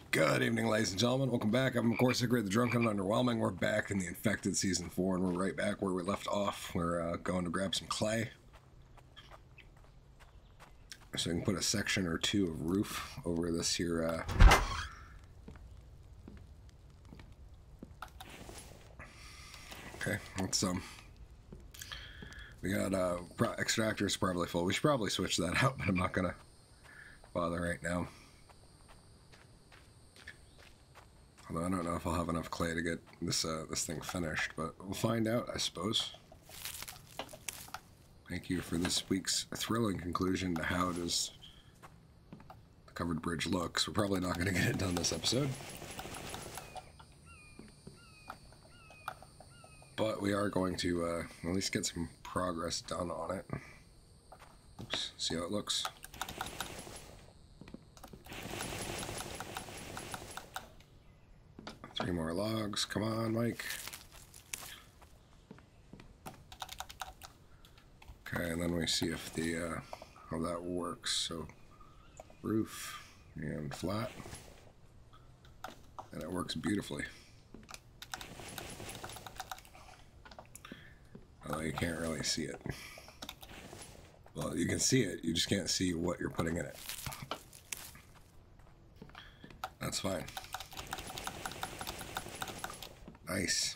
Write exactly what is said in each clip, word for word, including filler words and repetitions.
Good evening, ladies and gentlemen. Welcome back. I'm, of course, Hickory, the Drunken and Underwhelming. We're back in the Infected Season four, and we're right back where we left off. We're uh, going to grab some clay. So we can put a section or two of roof over this here. Uh... Okay, let's, um... we got uh, pro extractors probably full. We should probably switch that out, but I'm not going to bother right now. Although I don't know if I'll have enough clay to get this uh, this thing finished, but we'll find out, I suppose. Thank you for this week's thrilling conclusion to how does the covered bridge look. So we're probably not going to get it done this episode. But we are going to uh, at least get some progress done on it. Oops, see how it looks. Three more logs. Come on, Mike. Okay, and then we see if the uh, how that works. So roof and flat, and it works beautifully. Although you can't really see it. Well, you can see it. You just can't see what you're putting in it. That's fine. Nice.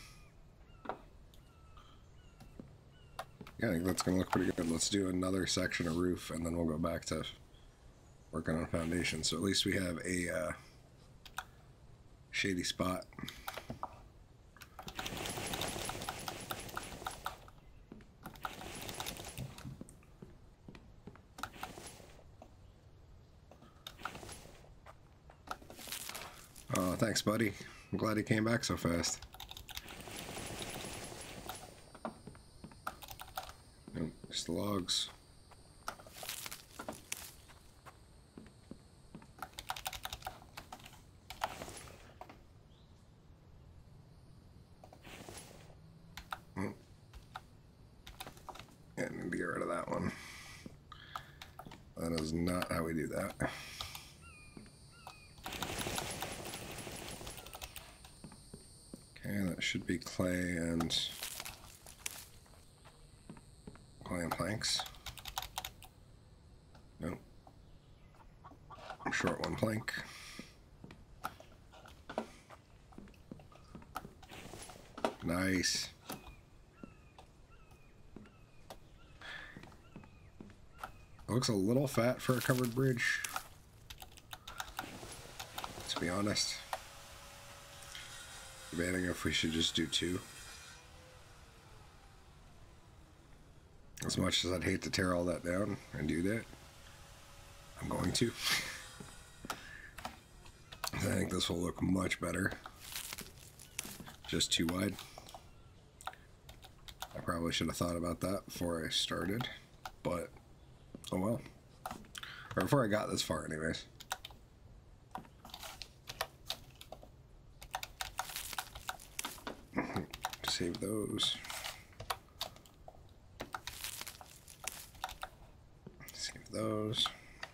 Yeah, I think that's going to look pretty good. Let's do another section of roof, and then we'll go back to working on foundation. So at least we have a uh, shady spot. Oh, thanks, buddy. I'm glad he came back so fast. Nope, just the logs. Oh. Yeah, I need to get rid of that one. That is not how we do that. Okay, that should be clay and clay and planks. Nope. I'm short one plank. Nice. It looks a little fat for a covered bridge, to be honest. Debating if we should just do two. As much as I'd hate to tear all that down and do that, I'm going to. I think this will look much better. Just too wide. I probably should have thought about that before I started, but oh well. Or before I got this far anyways. Save those. Save those.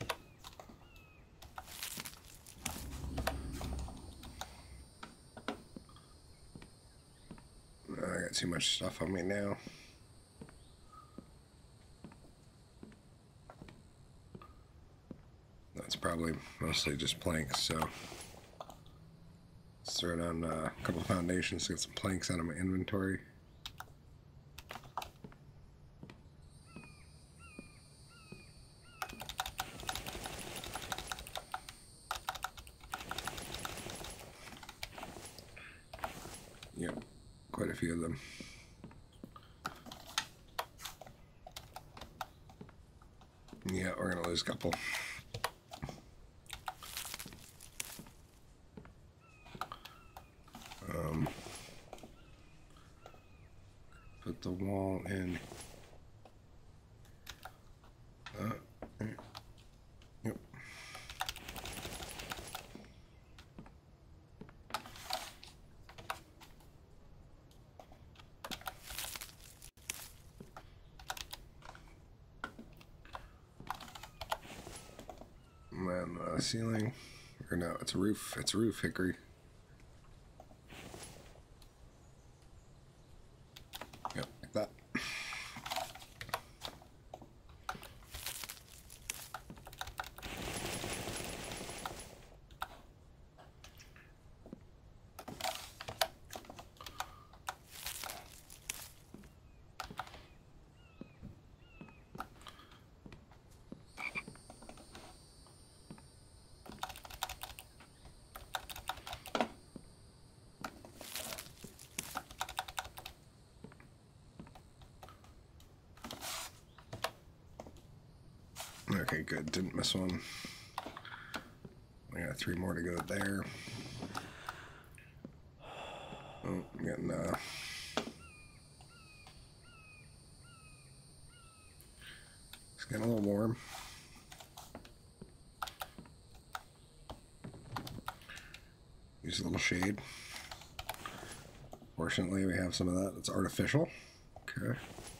I got too much stuff on me now. That's probably mostly just planks, so let's throw down uh, a couple foundations to get some planks out of my inventory. Yep, quite a few of them. Yeah, we're gonna lose a couple. Um, put the wall in. Uh, yep. And then uh, ceiling. Or no, it's a roof. It's a roof, Hickory. Yep, like that. Okay, good. Didn't miss one. I got three more to go there. Oh, I'm getting, uh... it's getting a little warm. Use a little shade. Fortunately, we have some of that that's artificial. Okay.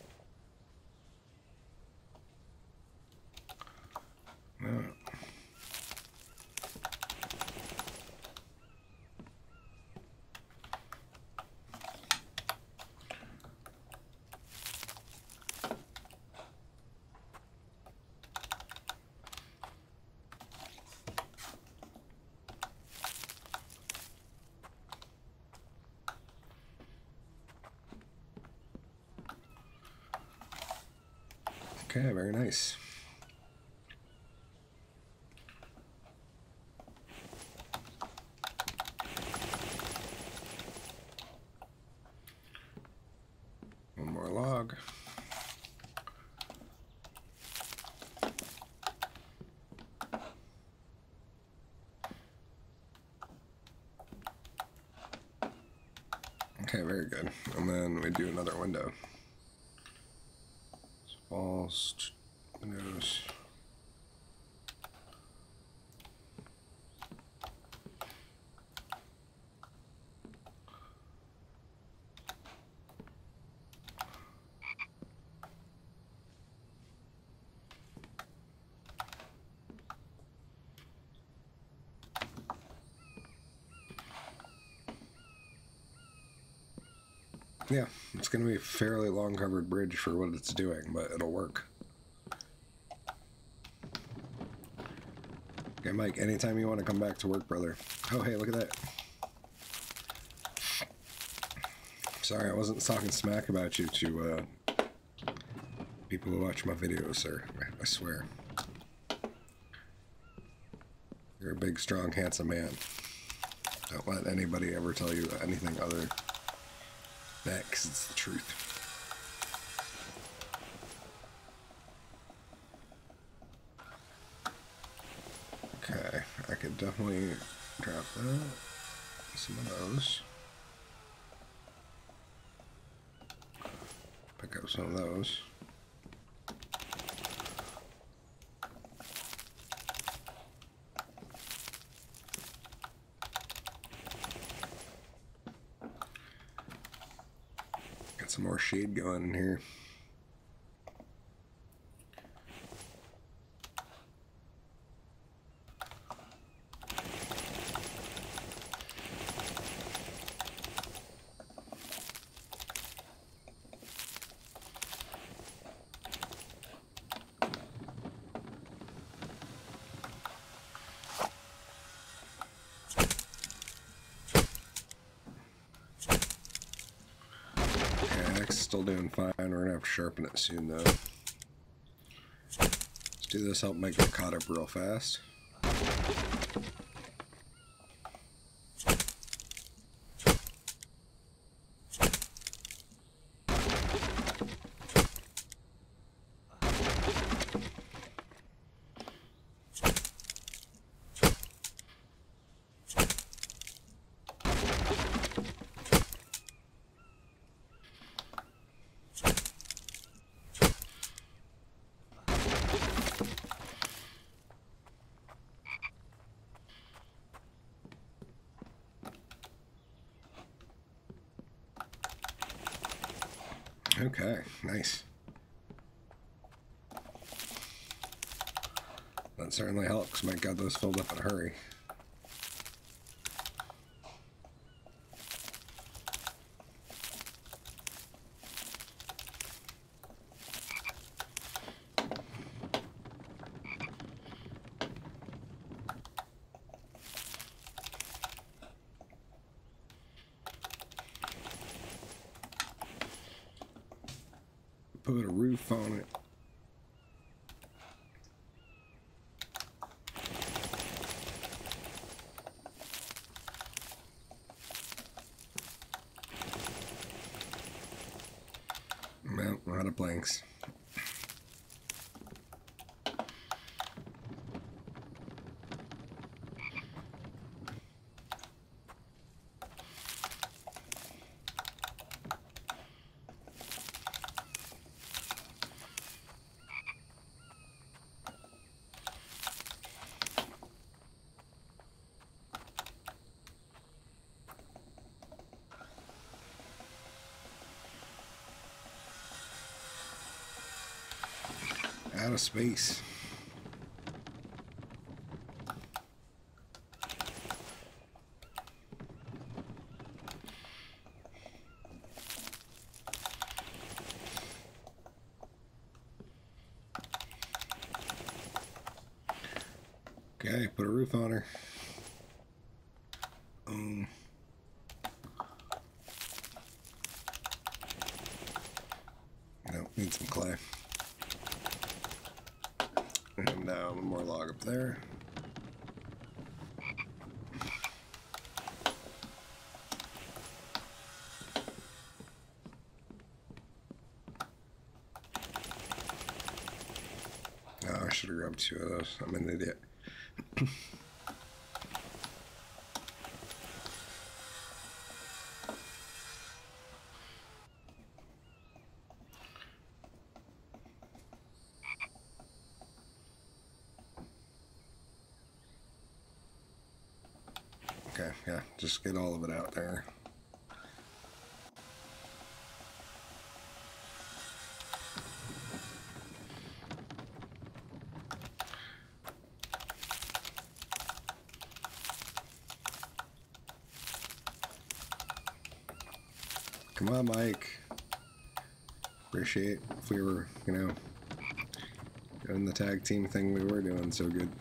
Okay, very nice. One more log. Okay, very good. And then we do another window. Walls, windows. Yeah, it's going to be a fairly long covered bridge for what it's doing, but it'll work. Okay, Mike, anytime you want to come back to work, brother. Oh, hey, look at that. Sorry, I wasn't talking smack about you to uh, people who watch my videos, sir. I swear. You're a big, strong, handsome man. Don't let anybody ever tell you anything other than that, because it's the truth. Okay, I could definitely drop that. Some of those. Pick up some of those. Got some more shade going in here. Still doing fine. We're gonna have to sharpen it soon though. Let's do this, help make it caught up real fast. Okay, nice. That certainly helps. My God, those filled up in a hurry. put a roof on it. Well, a lot of blanks. Out of space. Okay, put a roof on her. Um, no, need some clay. And uh, one more log up there. Oh, I should have grabbed two of those. I'm an idiot. Okay, yeah, just get all of it out there. Come on, Mike. Appreciate if we were, you know, doing the tag team thing we were doing so good.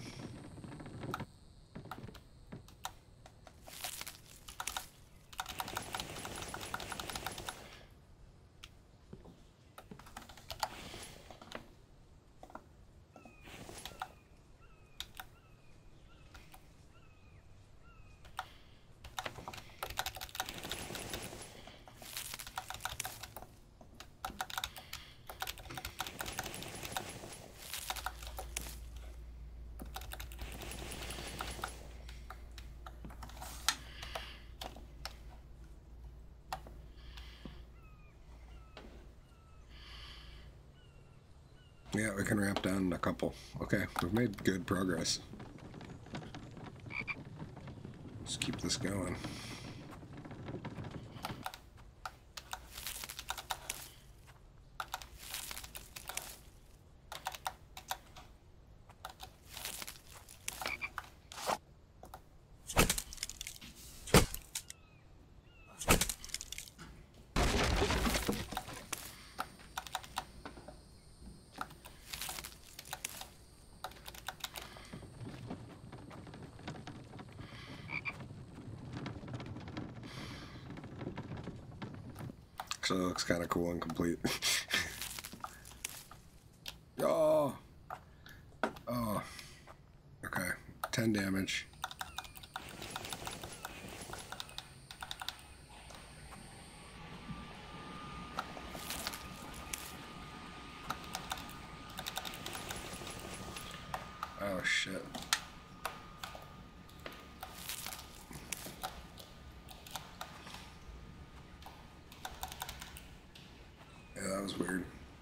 Yeah, we can ramp down a couple. Okay, we've made good progress. Let's keep this going. So it looks kind of cool and complete. Oh! Oh. Okay. ten damage. Oh, shit. Yeah, that was weird.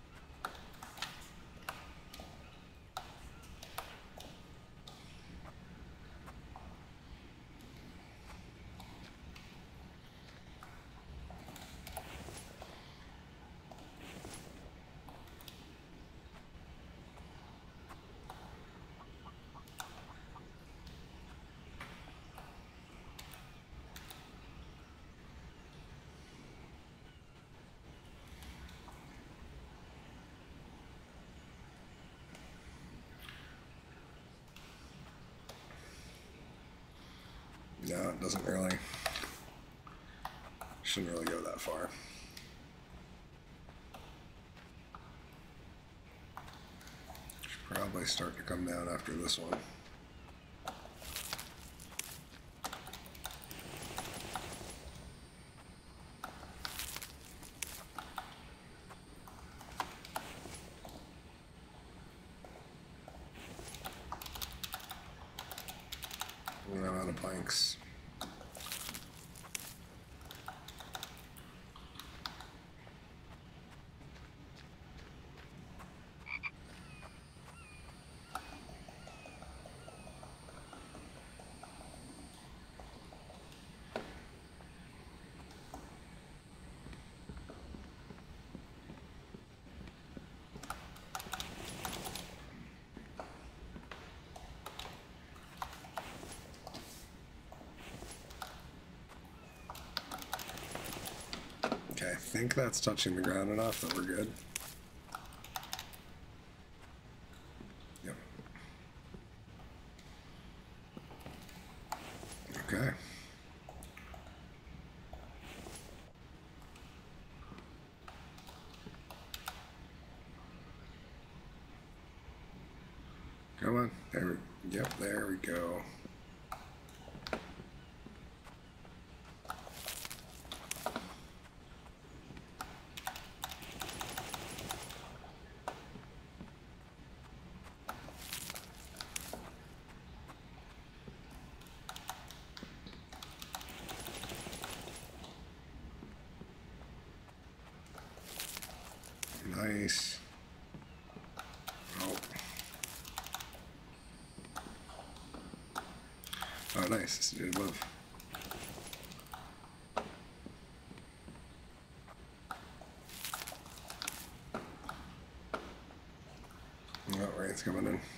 No, it doesn't really. Shouldn't really go that far. Probably start to come down after this one. I'm out of planks. Okay, I think that's touching the ground enough that we're good. Yep. Okay. Come on. There we, yep, there we go. Nice. Oh. Oh, nice. This did move. Oh, rain's coming in.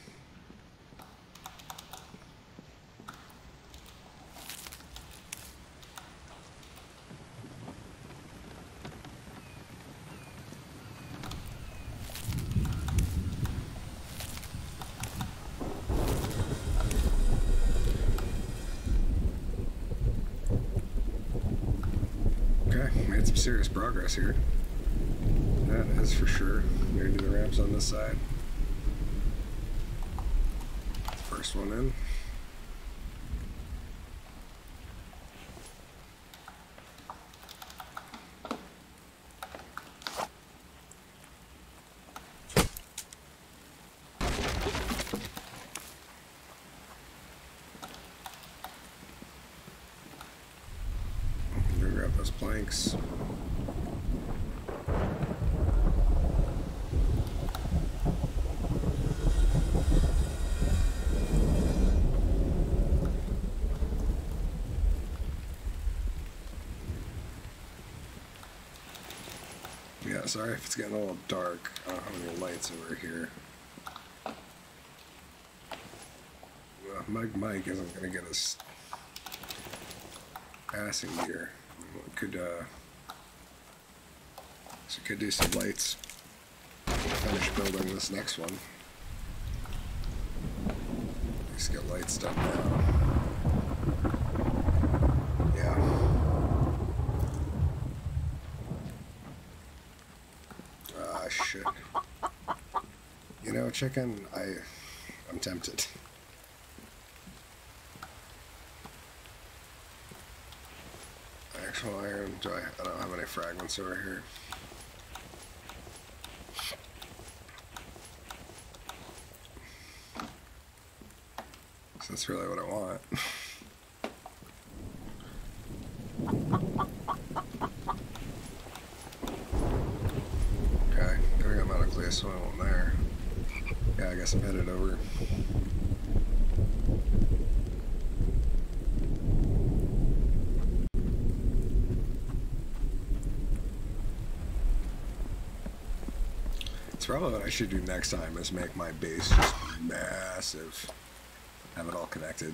Made some serious progress here. That is for sure. Gonna do the ramps on this side. First one in. Grab those planks. Yeah, sorry if it's getting a little dark. I don't have any lights over here. Well, Mike Mike isn't going to get us passing gear. Could uh, so could do some lights. Finish building this next one. Just get lights done now. Yeah. Ah, shit. You know, chicken. I, I'm tempted. Actual iron. Do I? I don't have any fragments over here. So that's really what I want. Okay, I think I'm out of clear soil in there. Yeah, I guess I'm headed over. Probably what I should do next time is make my base just massive. Have it all connected.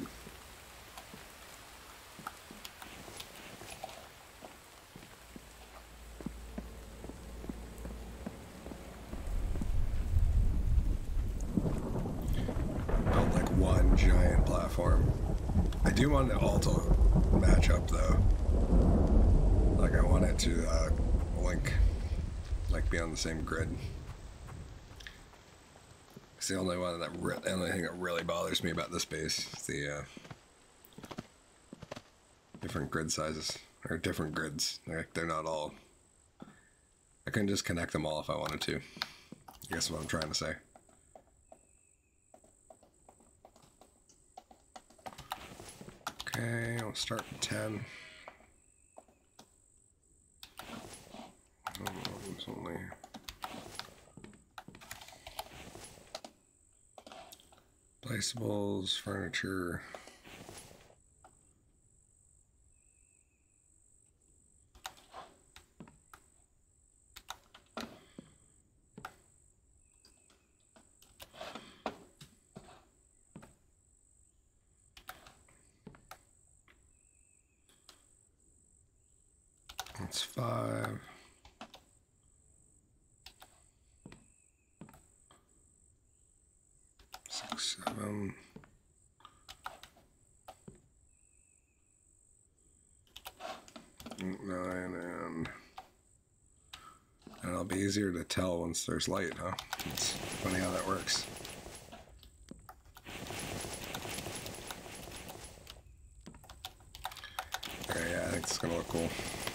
Build like one giant platform. I do want it all to match up though. Like I want it to uh, link, like be on the same grid. It's the only one that re the only thing that really bothers me about this base is the uh, different grid sizes, or different grids. They're, they're not all. I can just connect them all if I wanted to. I guess what I'm trying to say. Okay, I'll start with ten. Oh, it's only placeables, furniture. That's five. Six, seven. Eight, nine, and and it'll be easier to tell once there's light, huh? It's funny how that works. Okay, yeah, I think it's gonna look cool.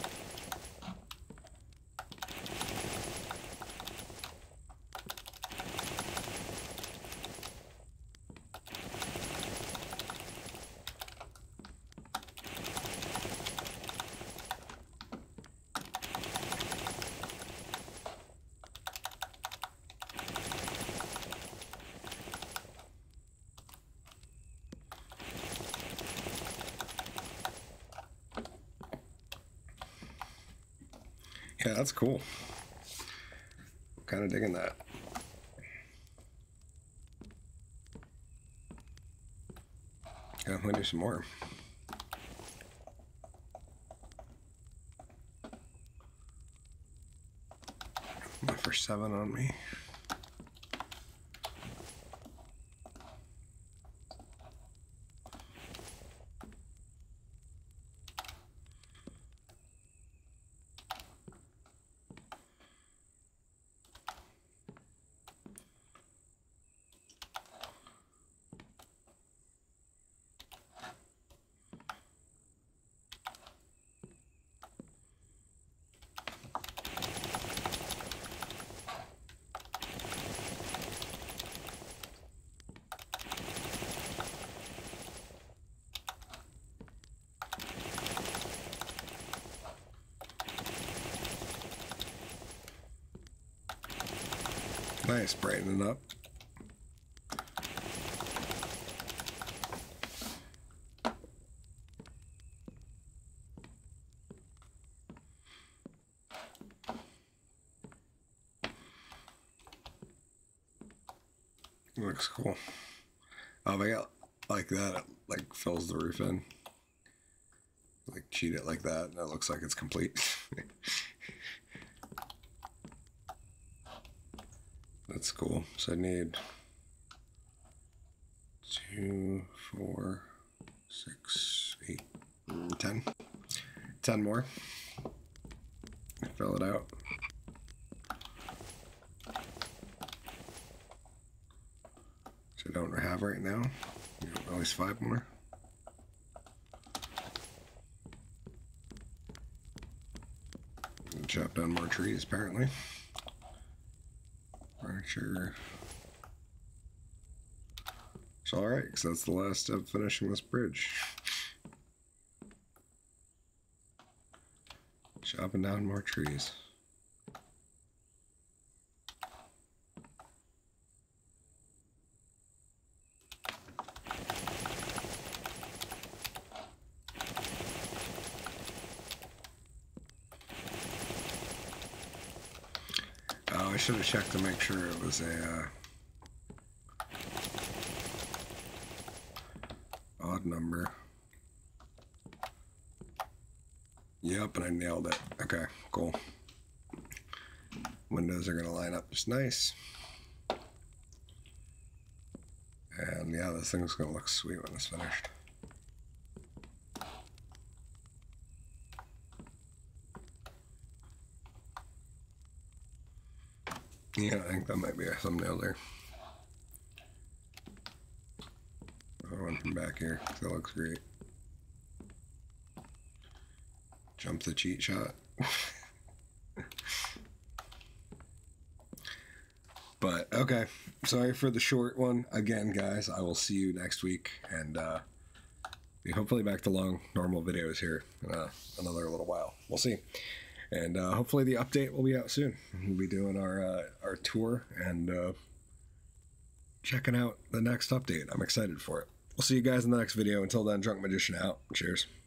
Yeah, that's cool. I'm kind of digging that. Yeah, I'm gonna do some more. My first seven on me. Nice, brightening up. Looks cool. Oh, if I got like that, it like fills the roof in. Like cheat it like that, and it looks like it's complete. That's cool. So I need two, four, six, eight, ten. Ten more. Fill it out. Which I don't have right now. At least five more. Chop down more trees, apparently. Furniture. It's alright, because that's the last step finishing this bridge. Chopping down more trees. Oh, I should have checked to make sure it was a uh, odd number. Yep, and I nailed it. Okay, cool. Windows are gonna line up just nice. And yeah, this thing's gonna look sweet when it's finished. Yeah, I think that might be a thumbnail there. from back here. That looks great. Jump the cheat shot. But, okay. Sorry for the short one. Again, guys, I will see you next week. And uh, be hopefully back to long, normal videos here in uh, another little while. We'll see. And uh, hopefully the update will be out soon. We'll be doing our, uh, our tour and uh, checking out the next update. I'm excited for it. We'll see you guys in the next video. Until then, Drunk Magician out. Cheers.